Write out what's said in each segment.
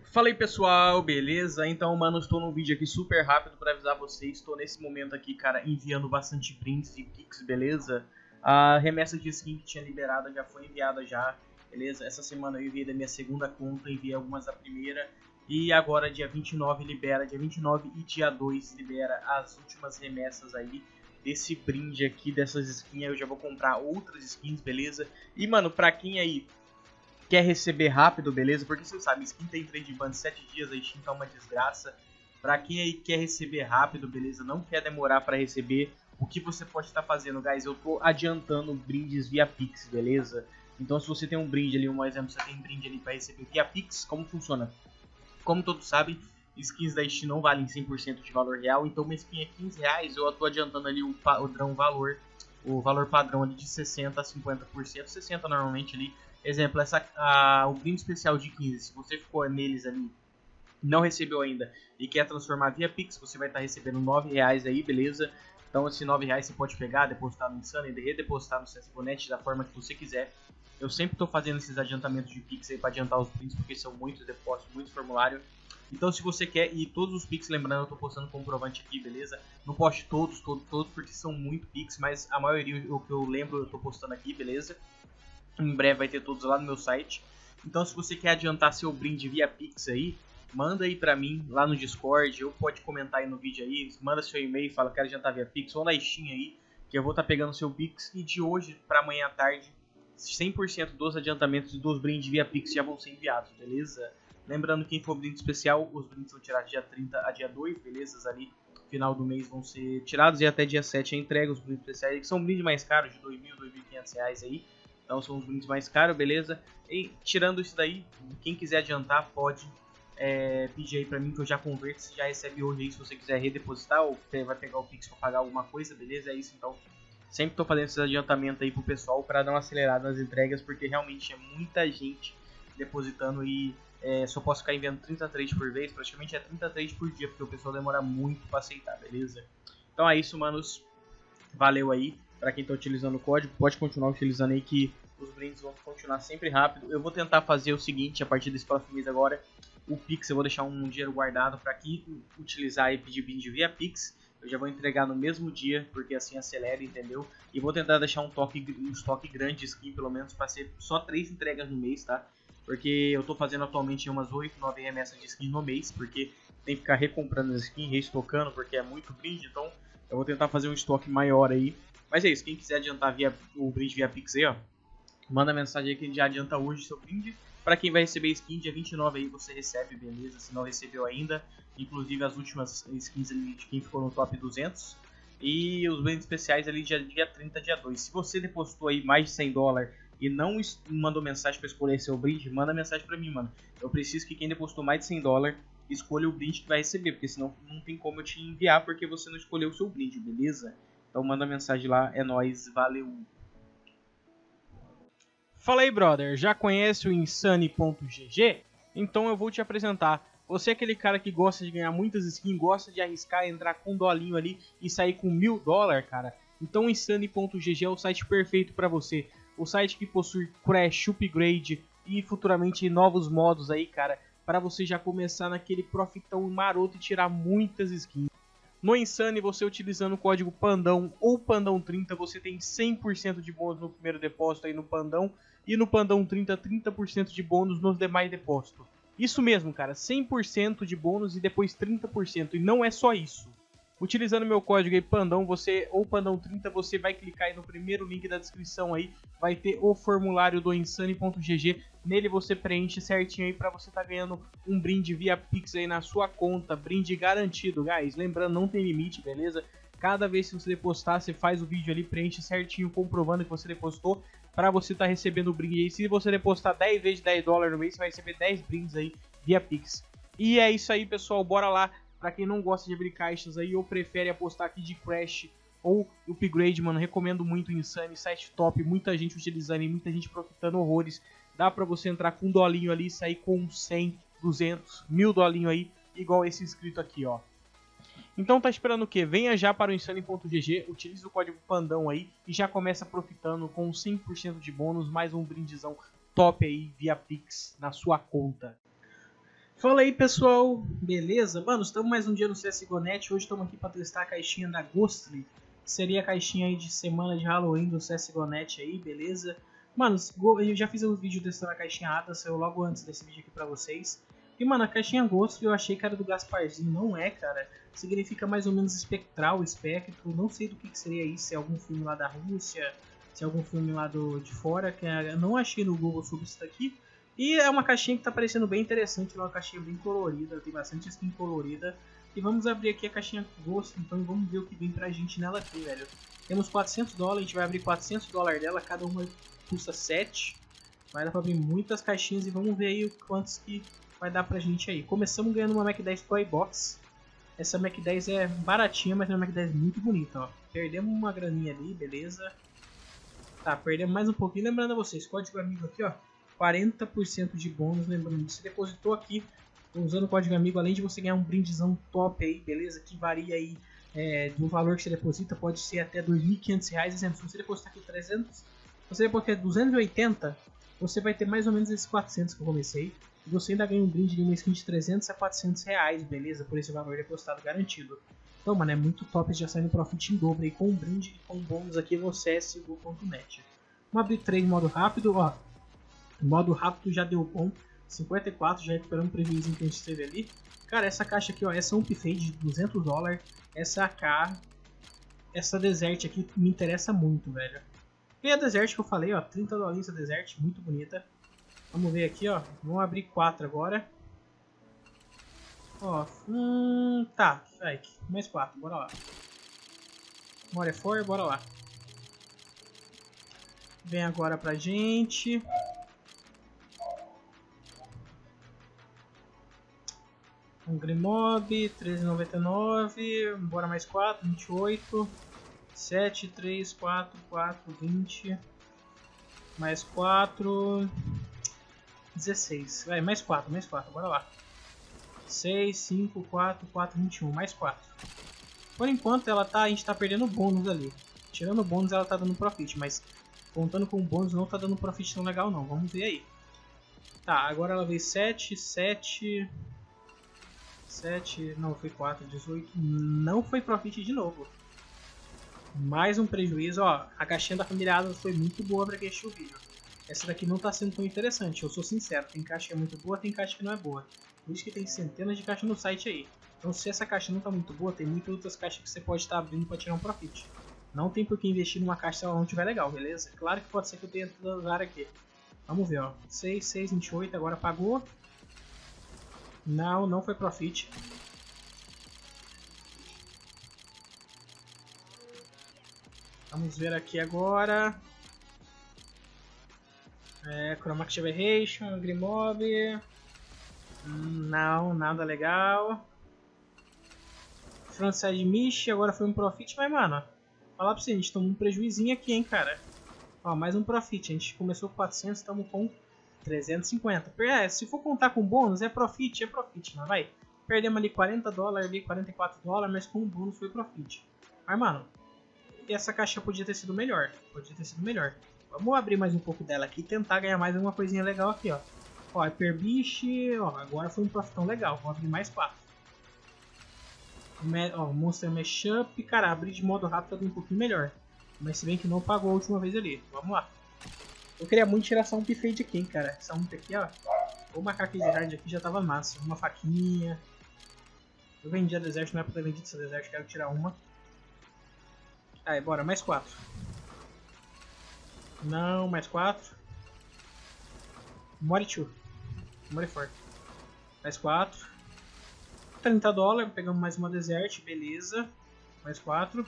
Fala aí pessoal, beleza? Então, mano, estou num vídeo aqui super rápido para avisar vocês. Estou nesse momento aqui, cara, enviando bastante prints e pics, beleza? A remessa de skin que tinha liberada já foi enviada já, beleza? Essa semana eu enviei da minha segunda conta, enviei algumas da primeira. E agora dia 29 libera, dia 29 e dia 2 libera as últimas remessas aí desse brinde aqui, dessas skins. Eu já vou comprar outras skins, beleza? E, mano, pra quem aí quer receber rápido, beleza? Porque você sabe, skin tem trade ban de 7 dias, a Steam tá uma desgraça. Pra quem aí quer receber rápido, beleza? Não quer demorar pra receber, o que você pode estar fazendo, guys? Eu tô adiantando brindes via Pix, beleza? Então se você tem um brinde ali, um exemplo, você tem um brinde ali pra receber via Pix, como funciona? Como todos sabem, skins da Steam não valem 100% de valor real, então uma skin é 15 reais, eu tô adiantando ali o valor padrão ali de 60 a 50%, 60 normalmente ali. Exemplo, o brinde especial de 15, se você ficou neles ali, não recebeu ainda e quer transformar via Pix, você vai estar recebendo 9 reais aí, beleza? Então esse 9 reais você pode pegar, depositar no Insane e redepositar no Sesbonet da forma que você quiser. Eu sempre estou fazendo esses adiantamentos de Pix aí para adiantar os brindes, porque são muitos depósitos, muitos formulários. Então se você quer, e todos os Pix, lembrando, eu estou postando comprovante aqui, beleza? Não poste todos, porque são muito Pix, mas a maioria, o que eu lembro, eu estou postando aqui, beleza? Em breve vai ter todos lá no meu site. Então se você quer adiantar seu brinde via Pix aí, manda aí pra mim lá no Discord, ou pode comentar aí no vídeo aí, manda seu e-mail, fala quero adiantar via Pix, ou na Steam aí, que eu vou estar pegando seu Pix, e de hoje pra amanhã à tarde, 100% dos adiantamentos dos brindes via Pix já vão ser enviados, beleza? Lembrando que quem for brinde especial, os brindes são tirados dia 30 a dia 2, beleza? Ali, final do mês vão ser tirados, e até dia 7 a entrega, os brindes especiais, que são brindes mais caros, de R$ 2.000, R$ 2.500 aí. Então são os brindes mais caros, beleza? E tirando isso daí, quem quiser adiantar pode pedir aí pra mim que eu já converto. Você já recebe hoje aí se você quiser redepositar ou vai pegar o Pix pra pagar alguma coisa, beleza? É isso então. Sempre tô fazendo esses adiantamentos aí pro pessoal pra dar uma acelerada nas entregas, porque realmente é muita gente depositando e só posso ficar enviando 30 trades por vez. Praticamente é 30 trades por dia, porque o pessoal demora muito pra aceitar, beleza? Então é isso, manos. Valeu aí. Para quem está utilizando o código, pode continuar utilizando aí que os brindes vão continuar sempre rápido. Eu vou tentar fazer o seguinte, a partir desse próximo mês agora, o Pix eu vou deixar um dinheiro guardado para quem utilizar e pedir brinde via Pix. Eu já vou entregar no mesmo dia, porque assim acelera, entendeu? E vou tentar deixar um estoque grande de skin, pelo menos, para ser só 3 entregas no mês, tá? Porque eu tô fazendo atualmente umas 8, 9 remessas de skin no mês, porque tem que ficar recomprando as skins, reestocando, porque é muito brinde, então eu vou tentar fazer um estoque maior aí. Mas é isso, quem quiser adiantar o brinde via Pix aí, ó, manda mensagem aí que a gente já adianta hoje seu brinde. Pra quem vai receber skin, dia 29 aí você recebe, beleza? Se não recebeu ainda, inclusive as últimas skins ali de quem ficou no top 200. E os brindes especiais ali dia 30, dia 2. Se você depositou aí mais de 100 dólares e não mandou mensagem pra escolher seu brinde, manda mensagem pra mim, mano. Eu preciso que quem depositou mais de 100 dólares escolha o brinde que vai receber, porque senão não tem como eu te enviar porque você não escolheu o seu brinde, beleza? Então manda mensagem lá, é nóis, valeu! Fala aí, brother, já conhece o Insane.gg? Então eu vou te apresentar. Você é aquele cara que gosta de ganhar muitas skins, gosta de arriscar, entrar com um dolinho ali e sair com $1.000, cara? Então o Insane.gg é o site perfeito para você. O site que possui Crash, Upgrade e futuramente novos modos aí, cara, para você já começar naquele profitão maroto e tirar muitas skins. No Insane, você utilizando o código PANDÃO ou PANDÃO30, você tem 100% de bônus no primeiro depósito aí no Pandão. E no PANDÃO30, 30% de bônus nos demais depósitos. Isso mesmo, cara, 100% de bônus e depois 30%. E não é só isso. Utilizando meu código aí PANDÃO, ou PANDÃO30, você vai clicar aí no primeiro link da descrição aí. Vai ter o formulário do Insane.gg. Nele você preenche certinho aí para você estar ganhando um brinde via Pix aí na sua conta. Brinde garantido, guys. Lembrando, não tem limite, beleza? Cada vez que você depositar, você faz o vídeo ali, preenche certinho, comprovando que você depositou, para você estar recebendo o brinde aí. Se você depositar 10 vezes $10 no mês, você vai receber 10 brindes aí via Pix. E é isso aí, pessoal. Bora lá. Pra quem não gosta de abrir caixas aí ou prefere apostar aqui de Crash ou Upgrade, mano, recomendo muito o Insane, site top, muita gente utilizando e muita gente profitando horrores. Dá pra você entrar com um dolinho ali e sair com 100, 200, 1.000 dolinho aí, igual esse inscrito aqui, ó. Então tá esperando o quê? Venha já para o Insane.gg, utilize o código PANDÃO aí e já começa profitando com 100% de bônus, mais um brindezão top aí via Pix na sua conta. Fala aí, pessoal, beleza? Mano, estamos mais um dia no CSGO.net. Hoje estamos aqui para testar a caixinha da Ghostly, que seria a caixinha aí de semana de Halloween do CSGO.net aí, beleza? Mano, eu já fiz um vídeo testando a caixinha ATA, saiu logo antes desse vídeo aqui pra vocês. E mano, a caixinha Ghostly eu achei que era do Gasparzinho, não é, cara. Significa mais ou menos espectral, espectro, não sei do que seria isso, se é algum filme lá da Rússia, se é algum filme lá de fora, que eu não achei no Google sobre isso daqui. E é uma caixinha que tá parecendo bem interessante, uma caixinha bem colorida, tem bastante skin colorida. E vamos abrir aqui a caixinha Ghost, então vamos ver o que vem pra gente nela aqui, velho. Temos $400, a gente vai abrir $400 dela, cada uma custa 7. Vai dar pra abrir muitas caixinhas e vamos ver aí quantos que vai dar pra gente aí. Começamos ganhando uma Mac 10 Toy Box. Essa Mac 10 é baratinha, mas é uma Mac 10 muito bonita, ó. Perdemos uma graninha ali, beleza. Tá, perdemos mais um pouquinho. Lembrando a vocês, código amigo aqui, ó. 40% de bônus, lembrando, você depositou aqui usando o código amigo, além de você ganhar um brindezão top aí, beleza, que varia aí do valor que você deposita, pode ser até R$2.500, exemplo, se você depositar aqui 300, você depositar 280, você vai ter mais ou menos esses 400 que eu comecei, e você ainda ganha um brinde de uma skin de 300 a R$400, beleza, por esse valor depositado garantido. Então, mano, é muito top, já sai no profit em dobro aí, com um brinde e com bônus aqui no CSGO.net. Vamos abrir 3 em modo rápido, ó. O modo rápido já deu bom, 54, já recuperando o prejuízo que a gente teve ali. Cara, essa caixa aqui, ó, essa Ump Fade de $200, essa AK, essa Desert aqui me interessa muito, velho. E a Desert que eu falei, ó, $30 essa Desert, muito bonita. Vamos ver aqui, ó, vamos abrir 4 agora. Ó, tá, mais 4, bora lá. More for, bora lá. Vem agora pra gente. Um Grimob, 13,99, bora mais 4, 28, 7, 3, 4, 4, 20, mais 4, 16, vai, mais 4, bora lá. 6, 5, 4, 4, 21, mais 4. Por enquanto ela tá, a gente tá perdendo bônus ali. Tirando o bônus ela tá dando profit, mas contando com o bônus não tá dando profit tão legal não, vamos ver aí. Tá, agora ela veio 7, 7... 7, não, foi 4, 18, não foi profit de novo. Mais um prejuízo, ó, a caixinha da família Adams foi muito boa pra quem assistiu o vídeo. Essa daqui não tá sendo tão interessante, eu sou sincero, tem caixa que é muito boa, tem caixa que não é boa. Por isso que tem centenas de caixas no site aí. Então se essa caixa não tá muito boa, tem muitas outras caixas que você pode estar abrindo pra tirar um profit. Não tem por que investir numa caixa se ela não tiver legal, beleza? Claro que pode ser que eu tenha tudo usar aqui. Vamos ver, ó, 6, 6, 28, agora pagou. Não, não foi profit. Vamos ver aqui agora. Chromatic Aberration, Grimob. Não, nada legal. Frontside Mish, agora foi um profit, mas mano, falar pra você, a gente tomou um prejuizinho aqui, hein, cara. Ó, mais um profit, a gente começou com 400, estamos com 350. Se for contar com bônus, é profit, mas vai. Perdemos ali $40, ali $44, mas com o bônus foi profit. Mas, mano, essa caixa podia ter sido melhor. Vamos abrir mais um pouco dela aqui e tentar ganhar mais alguma coisinha legal aqui, ó. Ó, Hyper Beast, ó, agora foi um profitão legal. Vou abrir mais 4. Ó, Monster Mashup, cara, abrir de modo rápido tá um pouquinho melhor. Mas se bem que não pagou a última vez ali. Vamos lá. Eu queria muito tirar essa Ump Fade aqui, hein, cara. Essa Ump aqui, ó. Vou marcar aquele hard aqui, já tava massa. Uma faquinha. Eu vendi a Desert, não é pra ter vendido essa Desert, quero tirar uma. Aí, bora, mais 4. Não, mais 4. More 2. More 4. Mais 4. $30, pegamos mais uma Desert, beleza. Mais 4.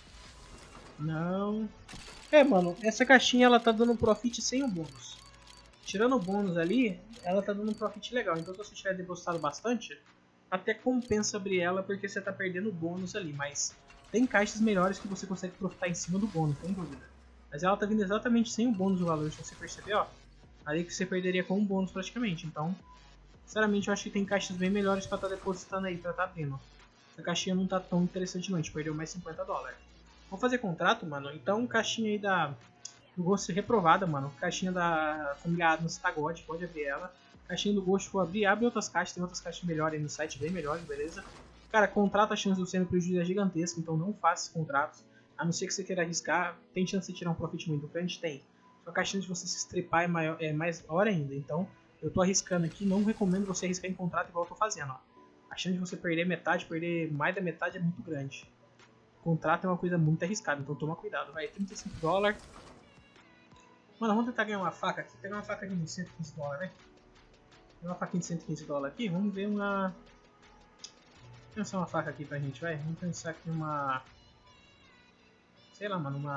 Não. Mano, essa caixinha ela tá dando profit sem o bônus. Tirando o bônus ali, ela tá dando um profit legal. Então se você tiver depositado bastante, até compensa abrir ela porque você tá perdendo o bônus ali. Mas tem caixas melhores que você consegue profitar em cima do bônus, sem dúvida. Mas ela tá vindo exatamente sem o bônus do valor, se você perceber, ó. Ali que você perderia com um bônus praticamente. Então, sinceramente eu acho que tem caixas bem melhores pra tá depositando aí, pra tá abrindo. Essa caixinha não tá tão interessante não, a gente perdeu mais $50. Vamos fazer contrato, mano. Então, caixinha aí do Ghost reprovada, mano. Caixinha da família Adams tá God, pode abrir ela. Caixinha do Ghost, vou abrir. Abre outras caixas, tem outras caixas melhores aí no site, bem melhores, beleza? Cara, contrato, a chance de você no prejuízo é gigantesca, então não faça contratos. A não ser que você queira arriscar, tem chance de tirar um profit muito grande? Tem. Só que a chance de você se estrepar é maior ainda, então eu tô arriscando aqui, não recomendo você arriscar em contrato igual eu tô fazendo, ó. A chance de você perder metade, perder mais da metade é muito grande. Contrato é uma coisa muito arriscada, então toma cuidado, vai. 35 dólares. Mano, vamos tentar ganhar uma faca aqui. Pegar uma faca de 115 dólares, né? Pegar uma faquinha de 115 dólares aqui. Vamos ver uma... Vamos pensar uma faca aqui pra gente, vai. Vamos pensar aqui uma... Sei lá, mano,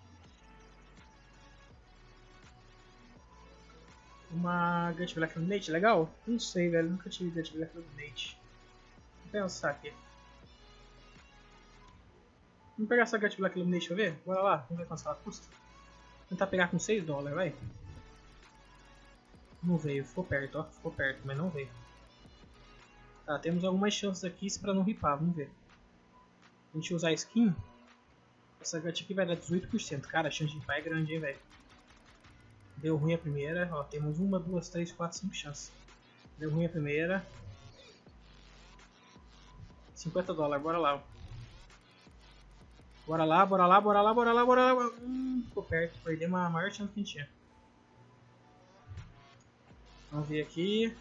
uma Gut Black Illuminate, legal? Não sei, velho, nunca tive Gut Black Illuminate. Vou pensar aqui. Vamos pegar essa Gut Black Illuminate, deixa eu ver? Bora lá, vamos ver quanto ela custa. Vou tentar pegar com 6 dólares, vai. Não veio, ficou perto, ó. Ficou perto, mas não veio. Tá, temos algumas chances aqui pra não ripar, vamos ver. A gente usar a skin. Essa Gut aqui vai dar 18%. Cara, a chance de ripar é grande, hein, velho. Deu ruim a primeira, ó. Temos 1, 2, 3, 4, 5 chances. Deu ruim a primeira. 50 dólares, bora lá. Bora lá, bora lá, bora lá, bora lá, bora lá. Ficou perto, perdemos a maior chance que a gente tinha. Vamos ver aqui.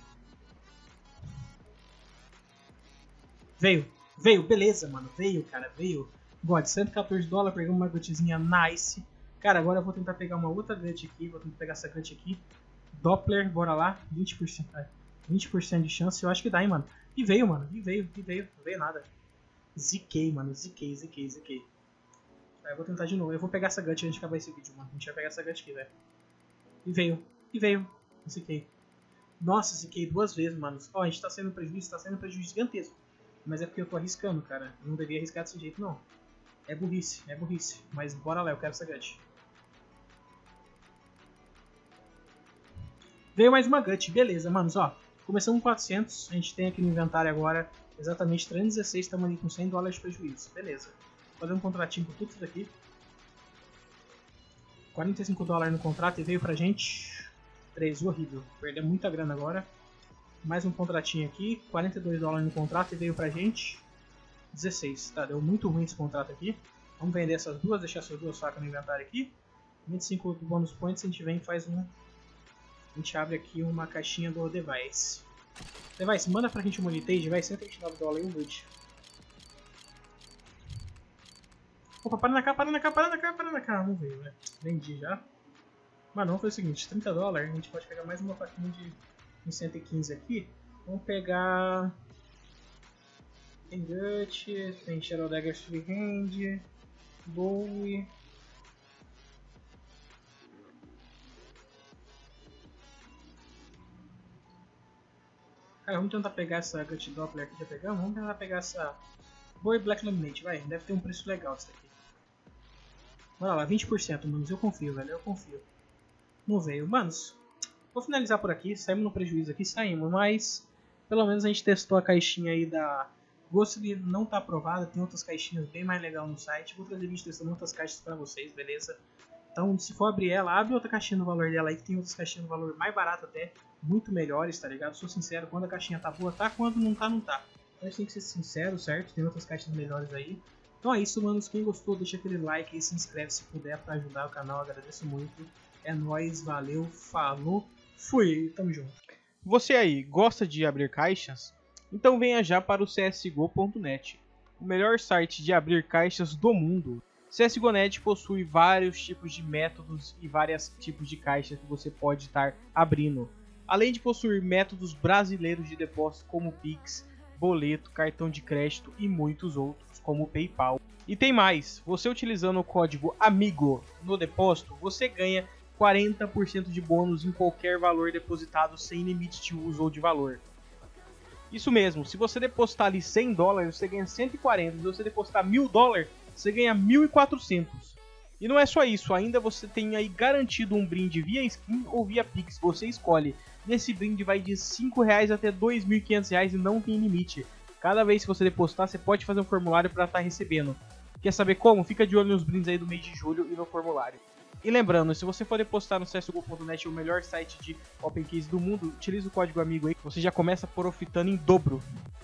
Veio, veio, beleza, mano. Veio, cara, veio. God, 114 dólares, pegamos uma gutzinha nice. Cara, agora eu vou tentar pegar uma outra gut aqui. Vou tentar pegar essa gut aqui. Doppler, bora lá. 20%, 20% de chance, eu acho que dá, hein, mano. E veio, mano, e veio. Não veio nada. Ziquei, mano, ziquei. Eu vou tentar de novo. Eu vou pegar essa gut antes de acabar esse vídeo, mano. A gente vai pegar essa gut aqui, velho. E veio. Ziquei. Nossa, ziquei 2 vezes, mano. Ó, a gente tá sendo prejuízo gigantesco. Mas é porque eu tô arriscando, cara. Eu não devia arriscar desse jeito, não. É burrice. Mas bora lá, eu quero essa gut. Veio mais uma gut, beleza, manos, ó. Começamos com 400, a gente tem aqui no inventário agora exatamente 316, estamos ali com 100 dólares de prejuízo, beleza. Vou fazer um contratinho por tudo isso daqui. 45 dólares no contrato e veio pra gente 13, horrível, perdemos muita grana agora. Mais um contratinho aqui, 42 dólares no contrato e veio pra gente 16, tá, deu muito ruim esse contrato aqui. Vamos vender essas duas, deixar essas duas facas no inventário aqui. 25 bônus points, a gente vem e faz um... A gente abre aqui uma caixinha do Device. Device, manda pra gente um Monitage, vai, 129 dólares e um loot. Opa, para na cá, vamos ver, né? Vendi já. Mas não, foi o seguinte, 30 dólares, a gente pode pegar mais uma faquinha de 115 aqui. Vamos pegar... Tem Gut, tem Shadow Dagger Free Hand, Bowie... Cara, vamos tentar pegar essa Gut Doppler aqui que já pegamos. Vamos tentar pegar essa Bowie Black Illuminate, vai. Deve ter um preço legal isso daqui. Bora lá, 20%, manos. Eu confio, velho. Eu confio. Não veio. Manos, vou finalizar por aqui. Saímos no prejuízo aqui, saímos. Mas, pelo menos a gente testou a caixinha aí da Ghostly. Não tá aprovada. Tem outras caixinhas bem mais legais no site. Vou trazer vídeo testando outras caixas pra vocês, beleza? Então, se for abrir ela, abre outra caixinha no valor dela aí, que tem outras caixinhas no valor mais barato até, muito melhores, tá ligado? Sou sincero, quando a caixinha tá boa, tá, quando não tá, não tá. Então a gente tem que ser sincero, certo? Tem outras caixinhas melhores aí. Então é isso, manos. Quem gostou, deixa aquele like e se inscreve se puder pra ajudar o canal, agradeço muito. É nóis, valeu, falou, fui, tamo junto. Você aí, gosta de abrir caixas? Então venha já para o csgo.net, o melhor site de abrir caixas do mundo. CSGO.net possui vários tipos de métodos e vários tipos de caixas que você pode estar abrindo. Além de possuir métodos brasileiros de depósito como Pix, boleto, cartão de crédito e muitos outros como PayPal. E tem mais, você utilizando o código AMIGO no depósito, você ganha 40% de bônus em qualquer valor depositado sem limite de uso ou de valor. Isso mesmo, se você depositar ali 100 dólares, você ganha 140, se você depositar 1000 dólares, você ganha 1.400. E não é só isso, ainda você tem aí garantido um brinde via skin ou via Pix, você escolhe. E esse brinde vai de R$5 até R$2.500 e não tem limite. Cada vez que você depositar, você pode fazer um formulário para estar recebendo. Quer saber como? Fica de olho nos brindes aí do mês de julho e no formulário. E lembrando, se você for depositar no CSGO.net, o melhor site de Open Keys do mundo, utilize o código amigo aí, que você já começa profitando em dobro.